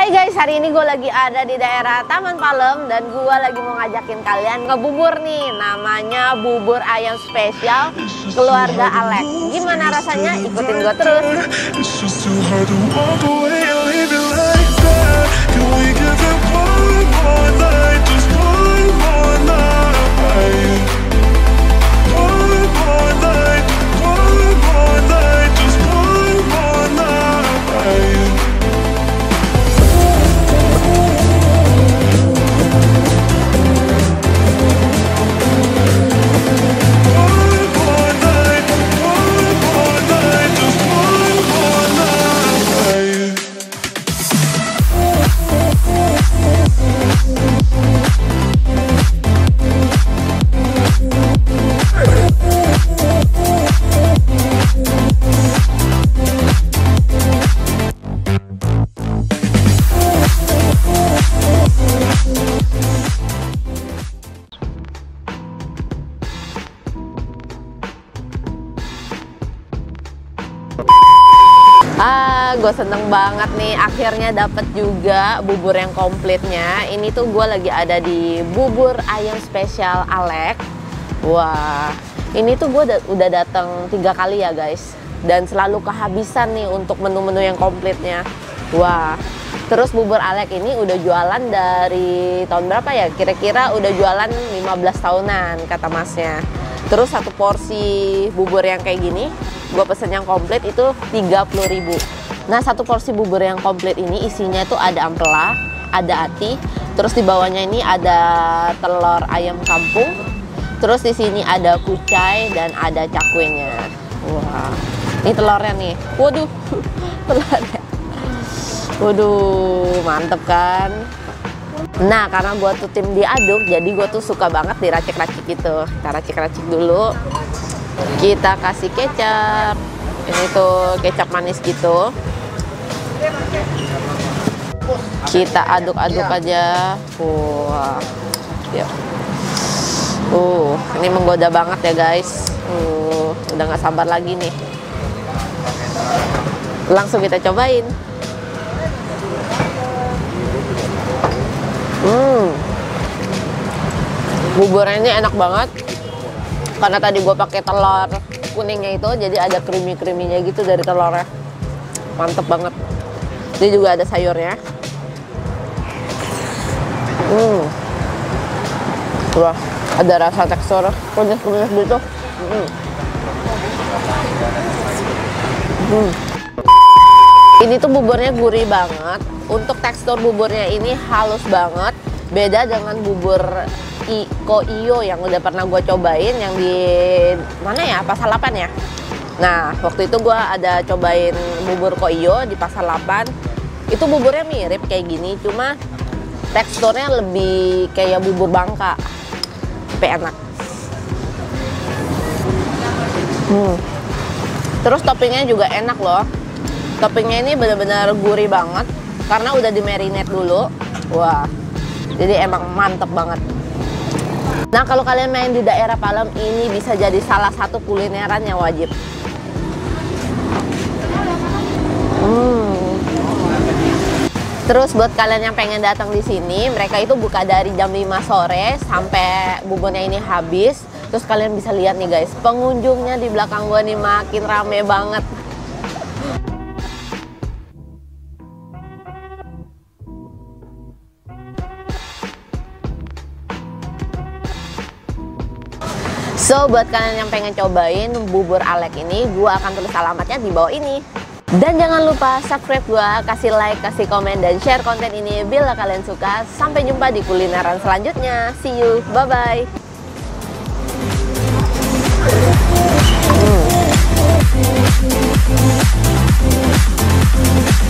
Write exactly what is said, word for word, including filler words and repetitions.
Hai guys, hari ini gue lagi ada di daerah Taman Palem dan gue lagi mau ngajakin kalian ngebubur nih. Namanya bubur ayam spesial keluarga Alek. Gimana rasanya? Ikutin gue terus. Ah, gue seneng banget nih akhirnya dapet juga bubur yang komplitnya. Ini tuh gue lagi ada di bubur ayam spesial Alek. Wah, ini tuh gue udah datang tiga kali ya guys, dan selalu kehabisan nih untuk menu-menu yang komplitnya. Wah, terus bubur Alek ini udah jualan dari tahun berapa ya? Kira-kira udah jualan lima belas tahunan kata masnya. Terus satu porsi bubur yang kayak gini gue pesen yang komplit itu tiga puluh ribu. Nah, satu porsi bubur yang komplit ini isinya itu ada ampela, ada ati, terus di bawahnya ini ada telur ayam kampung, terus di sini ada kucai dan ada cakwenya. Wah, ini telurnya nih. Waduh, telurnya. Waduh, mantep kan? Nah, karena gue tuh tim diaduk, jadi gue tuh suka banget diracik-racik gitu. Kita racik-racik dulu. Kita kasih kecap. Ini tuh kecap manis gitu. Kita aduk-aduk aja. Wah. Ya. Uh, ini menggoda banget ya guys. Uh, udah nggak sabar lagi nih. Langsung kita cobain. Hmm. Buburnya ini enak banget. Karena tadi gue pakai telur kuningnya itu, jadi ada creamy-creaminya gitu dari telurnya. Mantep banget. Dia juga ada sayurnya. Hmm. Wah, ada rasa tekstur kunyit-kunyit gitu. Hmm. Hmm. Ini tuh buburnya gurih banget. Untuk tekstur buburnya ini halus banget. Beda dengan bubur I, Ko Iyo yang udah pernah gue cobain yang di mana ya, Pasar delapan ya. Nah, waktu itu gue ada cobain bubur Ko Iyo di Pasar delapan. Itu buburnya mirip kayak gini, cuma teksturnya lebih kayak bubur Bangka, tapi enak. Hmm. Terus toppingnya juga enak loh. Toppingnya ini benar-benar gurih banget karena udah di marinate dulu. Wah, jadi emang mantep banget. Nah, kalau kalian main di daerah Palem, ini bisa jadi salah satu kulineran yang wajib. Hmm. Terus buat kalian yang pengen datang di sini, mereka itu buka dari jam lima sore sampai buburnya ini habis. Terus kalian bisa lihat nih guys, pengunjungnya di belakang gua nih makin rame banget. So, buat kalian yang pengen cobain bubur Alek ini, gue akan tulis alamatnya di bawah ini. Dan jangan lupa subscribe gue, kasih like, kasih komen, dan share konten ini bila kalian suka. Sampai jumpa di kulineran selanjutnya. See you, bye-bye. Hmm.